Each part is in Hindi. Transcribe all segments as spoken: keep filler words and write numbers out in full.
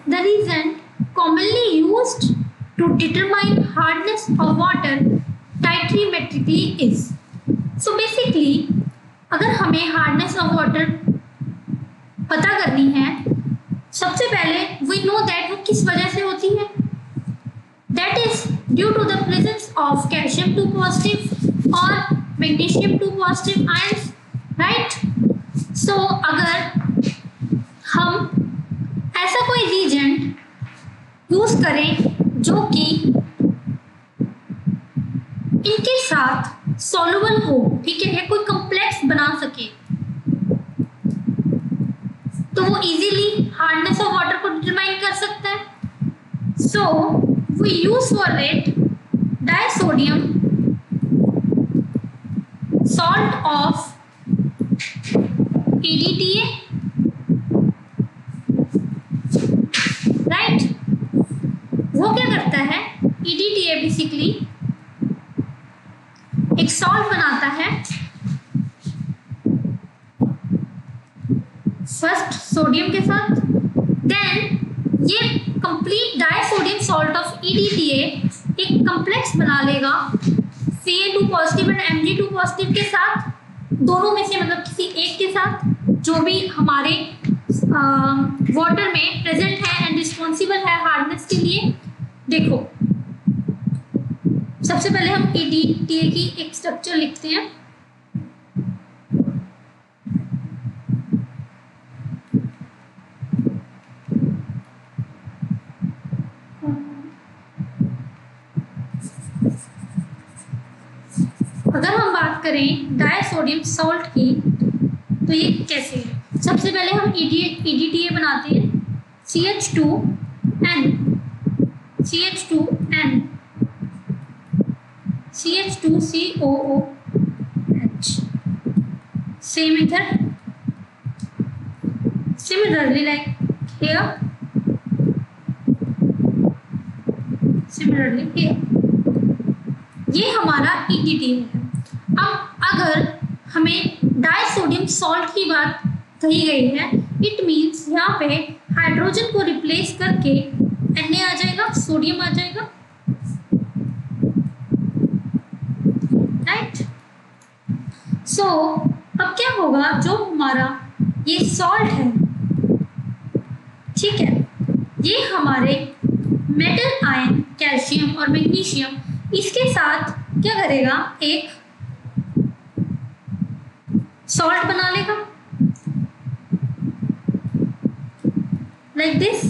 the reason commonly used to determine hardness of water titrimetrically is. So basically अगर हमें हार्डनेस ऑफ वाटर पता करनी है, सबसे पहले वी नो दैट वो किस वजह से होती है. That is due to the presence of calcium two positive और magnesium two positive ions, right. So अगर हम ऐसा कोई रीजेंट यूज करें जो कि इनके साथ सॉल्युबल हो, ठीक है, कोई कॉम्प्लेक्स बना सके, तो वो इजीली हार्डनेस ऑफ वाटर को डिटरमाइन कर सकता है. So we use for it disodium salt of E D T A, right. वो क्या करता है, E D T A basically एक सॉल्ट बनाता है. फर्स्ट सोडियम के साथ, देन ये complete disodium salt of E D T A एक कॉम्प्लेक्स बना लेगा C A two positive and M G two positive के साथ, दोनों में से मतलब किसी एक के साथ जो भी हमारे वाटर में प्रेजेंट है एंड रिस्पॉन्सिबल है हार्डनेस के लिए. देखो सबसे पहले हम E D T A की एक स्ट्रक्चर लिखते हैं. अगर हम बात करें डाइसोडियम सॉल्ट की तो ये कैसे है. सबसे पहले हम E D T A बनाते हैं C H two N C H two N C H two C O O H. Same method. Similarly, like here. Similarly here. ये हमारा E D T A है. अब अगर हमें डाइसोडियम सॉल्ट की बात कही गई है, इट मीन्स यहाँ पे हाइड्रोजन को रिप्लेस करके Na आ जाएगा, सोडियम आ जाएगा, राइट. सो अब क्या होगा, जो हमारा ये सॉल्ट है, ठीक है, ये हमारे मेटल आयन कैल्शियम और मैग्नीशियम इसके साथ क्या करेगा, एक सॉल्ट बना लेगा लाइक दिस.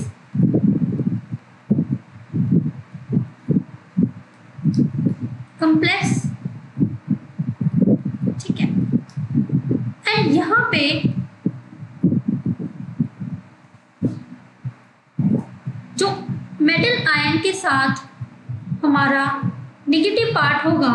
कॉम्प्लेक्स, ठीक है. एंड यहां पे जो मेटल आयन के साथ हमारा नेगेटिव पार्ट होगा,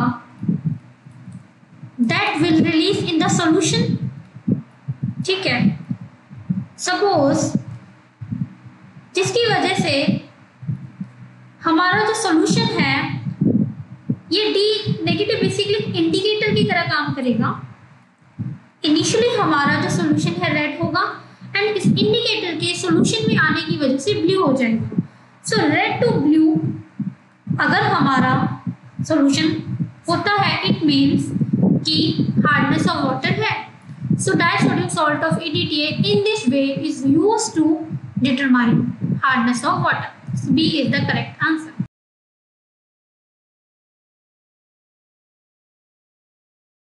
that will release in the solution, ठीक है. सपोज जिसकी वजह से हमारा जो सॉल्यूशन है ये डी नेगेटिव बेसिकली इंडिकेटर की तरह काम करेगा. इनिशियली हमारा जो सॉल्यूशन है रेड होगा एंड इस इंडिकेटर के सॉल्यूशन में आने की वजह से ब्लू हो जाएगा. सो रेड टू ब्लू अगर हमारा सॉल्यूशन होता है, इट मीन्स कि हार्डनेस ऑफ वाटर है. So disodium salt of E D T A in this way is used to determine hardness of water. So B is the correct answer.